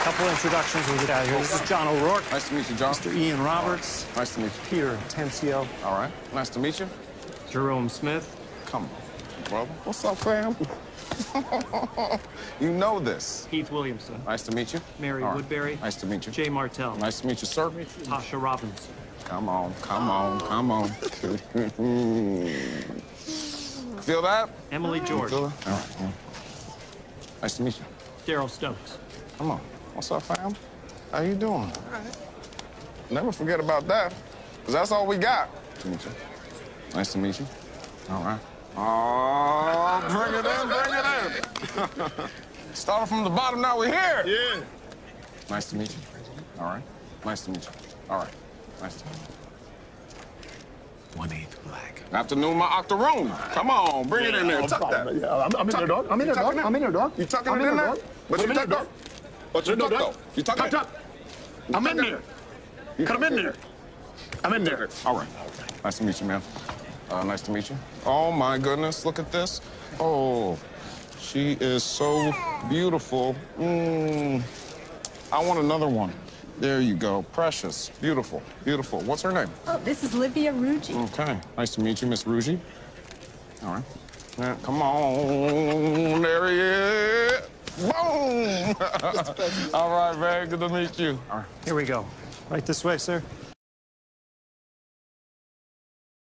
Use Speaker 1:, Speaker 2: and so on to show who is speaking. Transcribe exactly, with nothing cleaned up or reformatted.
Speaker 1: Couple introductions we'll get out of here. This is John O'Rourke.
Speaker 2: Nice to meet you, John.
Speaker 1: Mister Ian Roberts.
Speaker 2: Nice to meet you.
Speaker 1: Peter Tencio.
Speaker 2: All right. Nice to meet you.
Speaker 1: Jerome Smith.
Speaker 2: Come on, brother. What's up, fam? You know this.
Speaker 1: Heath Williamson.
Speaker 2: Nice to meet you.
Speaker 1: Mary
Speaker 2: All right.
Speaker 1: Woodbury.
Speaker 2: Nice to meet you.
Speaker 1: Jay Martell.
Speaker 2: Nice to meet you, sir.
Speaker 1: Tasha Robinson.
Speaker 2: Come on, come on, come on. Feel that?
Speaker 1: Emily George.
Speaker 2: Feel that? All right. Yeah. Nice to meet you.
Speaker 1: Daryl Stokes.
Speaker 2: Come on. What's up, fam? How you doing? All right. Never forget about that, because that's all we got. Nice to meet you. Nice to meet you. All right. Oh, bring it in, bring it in. Started from the bottom, now we're here.
Speaker 3: Yeah.
Speaker 2: Nice to meet you. All right. Nice to meet you. All right. Nice to meet you.
Speaker 3: One-eighth black.
Speaker 2: Afternoon, my octoroon. Come on, bring it in there. Tuck that.
Speaker 3: Yeah, I'm, I'm in there, dog. I'm in there, dog. I'm in there, dog.
Speaker 2: You tucking
Speaker 3: I'm
Speaker 2: it in there?
Speaker 3: dog.
Speaker 2: But
Speaker 3: I'm
Speaker 2: you
Speaker 3: in there,
Speaker 2: tuck
Speaker 3: dog.
Speaker 2: But you
Speaker 3: No,
Speaker 2: tuck
Speaker 3: dog.
Speaker 2: though. You tuck
Speaker 3: Tuck,
Speaker 2: it.
Speaker 3: tuck. I'm in there. Come in there. I'm in there.
Speaker 2: All right. Nice to meet you, man. Uh, nice to meet you. Oh, my goodness. Look at this. Oh, she is so beautiful. Mm. I want another one. There you go. Precious. Beautiful. Beautiful. What's her name?
Speaker 4: Oh, this is Livia Ruggi.
Speaker 2: Okay. Nice to meet you, Miss Ruggi. All right. Yeah, come on. There he is. Boom. All right, very good to meet you. All right.
Speaker 1: Here we go. Right this way, sir.